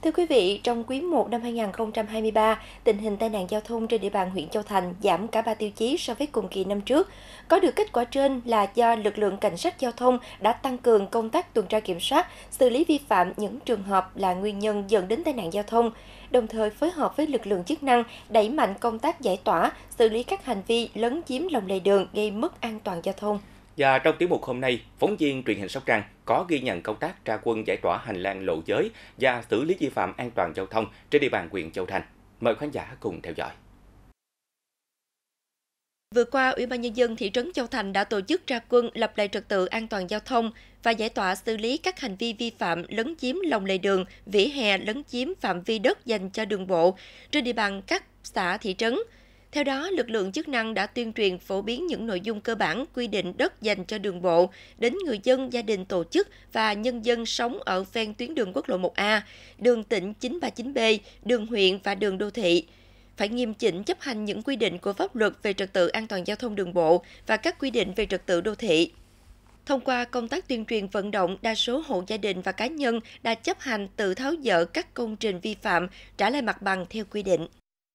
Thưa quý vị, trong quý 1 năm 2023, tình hình tai nạn giao thông trên địa bàn huyện Châu Thành giảm cả 3 tiêu chí so với cùng kỳ năm trước. Có được kết quả trên là do lực lượng cảnh sát giao thông đã tăng cường công tác tuần tra kiểm soát, xử lý vi phạm những trường hợp là nguyên nhân dẫn đến tai nạn giao thông, đồng thời phối hợp với lực lượng chức năng đẩy mạnh công tác giải tỏa, xử lý các hành vi lấn chiếm lòng lề đường gây mất an toàn giao thông. Và trong tiểu mục hôm nay, phóng viên truyền hình Sóc Trăng có ghi nhận công tác ra quân giải tỏa hành lang lộ giới và xử lý vi phạm an toàn giao thông trên địa bàn huyện Châu Thành. Mời khán giả cùng theo dõi. Vừa qua, Ủy ban Nhân dân thị trấn Châu Thành đã tổ chức ra quân lập lại trật tự an toàn giao thông và giải tỏa xử lý các hành vi vi phạm lấn chiếm lòng lề đường, vỉa hè, lấn chiếm phạm vi đất dành cho đường bộ trên địa bàn các xã thị trấn. Theo đó, lực lượng chức năng đã tuyên truyền phổ biến những nội dung cơ bản quy định đất dành cho đường bộ đến người dân, gia đình, tổ chức và nhân dân sống ở ven tuyến đường quốc lộ 1A, đường tỉnh 939B, đường huyện và đường đô thị. Phải nghiêm chỉnh chấp hành những quy định của pháp luật về trật tự an toàn giao thông đường bộ và các quy định về trật tự đô thị. Thông qua công tác tuyên truyền vận động, đa số hộ gia đình và cá nhân đã chấp hành tự tháo dỡ các công trình vi phạm, trả lại mặt bằng theo quy định.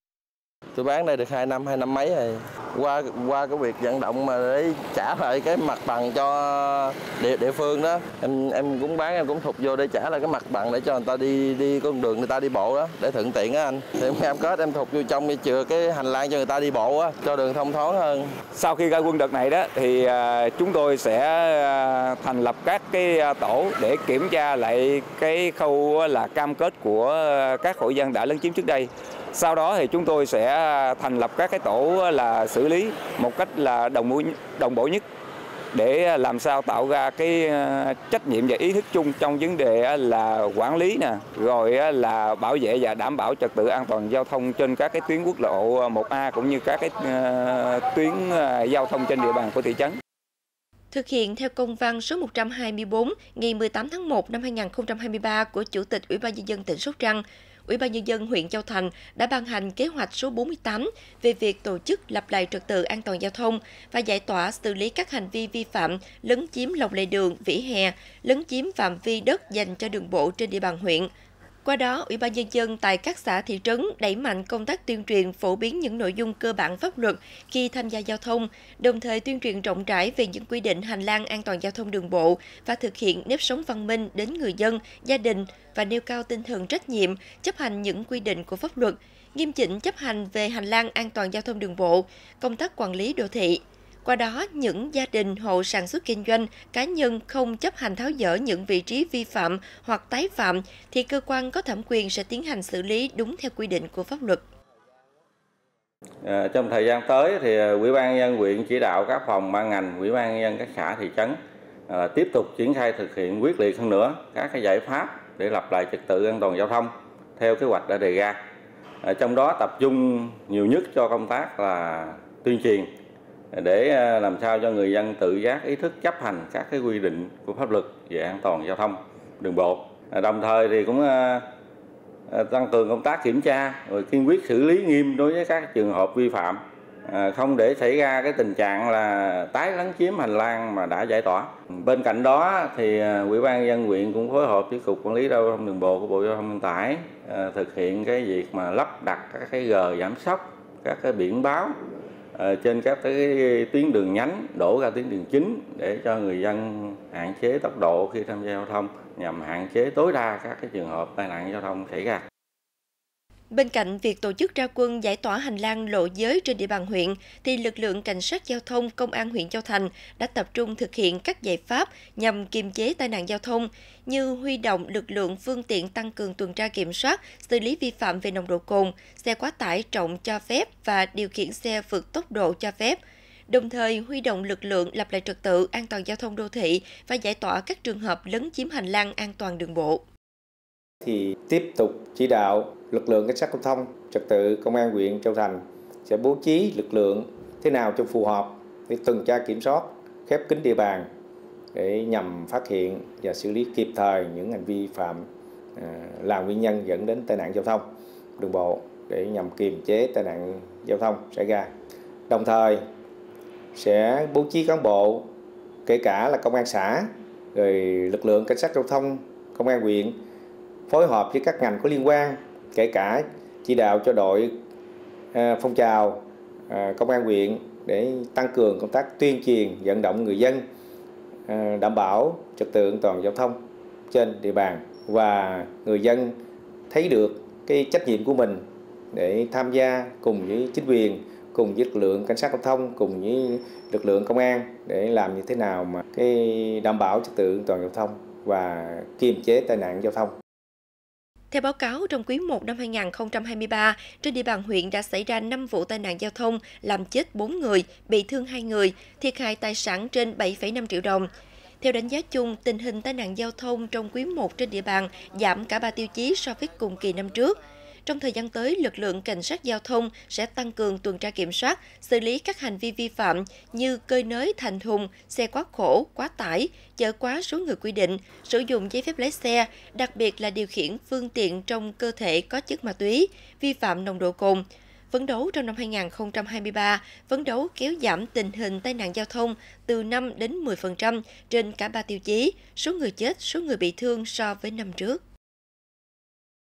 Tôi bán đây được 2 năm mấy rồi. Qua cái việc vận động mà để trả lại cái mặt bằng cho địa phương đó, em cũng bán, em cũng thục vô để trả lại cái mặt bằng để cho người ta đi con đường người ta đi bộ đó để thuận tiện á anh. Thì em cam kết em thục vô trong để chừa cái hành lang cho người ta đi bộ á, cho đường thông thoáng hơn. Sau khi ra quân đợt này đó thì chúng tôi sẽ thành lập các cái tổ để kiểm tra lại cái khâu là cam kết của các hộ dân đã lấn chiếm trước đây. Sau đó thì chúng tôi sẽ thành lập các cái tổ là xử lý một cách là đồng bộ nhất để làm sao tạo ra cái trách nhiệm và ý thức chung trong vấn đề là quản lý nè, rồi là bảo vệ và đảm bảo trật tự an toàn giao thông trên các cái tuyến quốc lộ 1A cũng như các cái tuyến giao thông trên địa bàn của thị trấn. Thực hiện theo công văn số 124 ngày 18 tháng 1 năm 2023 của Chủ tịch Ủy ban Nhân dân tỉnh Sóc Trăng, Ủy ban Nhân dân huyện Châu Thành đã ban hành kế hoạch số 48 về việc tổ chức lập lại trật tự an toàn giao thông và giải tỏa xử lý các hành vi vi phạm lấn chiếm lòng lề đường, vỉa hè, lấn chiếm phạm vi đất dành cho đường bộ trên địa bàn huyện. Qua đó, Ủy ban Nhân dân tại các xã thị trấn đẩy mạnh công tác tuyên truyền phổ biến những nội dung cơ bản pháp luật khi tham gia giao thông, đồng thời tuyên truyền rộng rãi về những quy định hành lang an toàn giao thông đường bộ và thực hiện nếp sống văn minh đến người dân, gia đình và nêu cao tinh thần trách nhiệm, chấp hành những quy định của pháp luật, nghiêm chỉnh chấp hành về hành lang an toàn giao thông đường bộ, công tác quản lý đô thị. Qua đó, những gia đình, hộ sản xuất kinh doanh, cá nhân không chấp hành tháo dỡ những vị trí vi phạm hoặc tái phạm, thì cơ quan có thẩm quyền sẽ tiến hành xử lý đúng theo quy định của pháp luật. Trong thời gian tới, thì Ủy ban Nhân dân huyện chỉ đạo các phòng ban ngành, Ủy ban Nhân dân các xã thị trấn tiếp tục triển khai thực hiện quyết liệt hơn nữa các cái giải pháp để lập lại trật tự an toàn giao thông theo kế hoạch đã đề ra. Trong đó tập trung nhiều nhất cho công tác là tuyên truyền, để làm sao cho người dân tự giác ý thức chấp hành các cái quy định của pháp luật về an toàn giao thông đường bộ. Đồng thời thì cũng tăng cường công tác kiểm tra rồi kiên quyết xử lý nghiêm đối với các trường hợp vi phạm, không để xảy ra cái tình trạng là tái lấn chiếm hành lang mà đã giải tỏa. Bên cạnh đó thì Ủy ban Nhân dân huyện cũng phối hợp với Cục Quản lý Giao thông Đường bộ của Bộ Giao thông Vận tải thực hiện cái việc mà lắp đặt các cái gờ giảm sóc, các cái biển báo trên các cái tuyến đường nhánh đổ ra tuyến đường chính để cho người dân hạn chế tốc độ khi tham gia giao thông, nhằm hạn chế tối đa các cái trường hợp tai nạn giao thông xảy ra. Bên cạnh việc tổ chức ra quân giải tỏa hành lang lộ giới trên địa bàn huyện, thì lực lượng cảnh sát giao thông công an huyện Châu Thành đã tập trung thực hiện các giải pháp nhằm kiềm chế tai nạn giao thông như huy động lực lượng phương tiện tăng cường tuần tra kiểm soát, xử lý vi phạm về nồng độ cồn, xe quá tải trọng cho phép và điều khiển xe vượt tốc độ cho phép. Đồng thời huy động lực lượng lập lại trật tự an toàn giao thông đô thị và giải tỏa các trường hợp lấn chiếm hành lang an toàn đường bộ. Thì tiếp tục chỉ đạo lực lượng cảnh sát giao thông trật tự công an huyện Châu Thành sẽ bố trí lực lượng thế nào cho phù hợp để tuần tra kiểm soát khép kín địa bàn để nhằm phát hiện và xử lý kịp thời những hành vi phạm là nguyên nhân dẫn đến tai nạn giao thông đường bộ để nhằm kiềm chế tai nạn giao thông xảy ra. Đồng thời sẽ bố trí cán bộ kể cả là công an xã rồi lực lượng cảnh sát giao thông công an huyện phối hợp với các ngành có liên quan, kể cả chỉ đạo cho đội phong trào công an huyện để tăng cường công tác tuyên truyền vận động người dân đảm bảo trật tự an toàn giao thông trên địa bàn, và người dân thấy được cái trách nhiệm của mình để tham gia cùng với chính quyền, cùng với lực lượng cảnh sát giao thông, cùng với lực lượng công an để làm như thế nào mà cái đảm bảo trật tự an toàn giao thông và kiềm chế tai nạn giao thông. Theo báo cáo, trong quý 1 năm 2023, trên địa bàn huyện đã xảy ra 5 vụ tai nạn giao thông, làm chết 4 người, bị thương 2 người, thiệt hại tài sản trên 7,5 triệu đồng. Theo đánh giá chung, tình hình tai nạn giao thông trong quý 1 trên địa bàn giảm cả 3 tiêu chí so với cùng kỳ năm trước. Trong thời gian tới, lực lượng cảnh sát giao thông sẽ tăng cường tuần tra kiểm soát, xử lý các hành vi vi phạm như cơi nới thành thùng, xe quá khổ, quá tải, chở quá số người quy định, sử dụng giấy phép lái xe, đặc biệt là điều khiển phương tiện trong cơ thể có chất ma túy, vi phạm nồng độ cồn. Phấn đấu trong năm 2023, phấn đấu kéo giảm tình hình tai nạn giao thông từ 5 đến 10% trên cả 3 tiêu chí, số người chết, số người bị thương so với năm trước.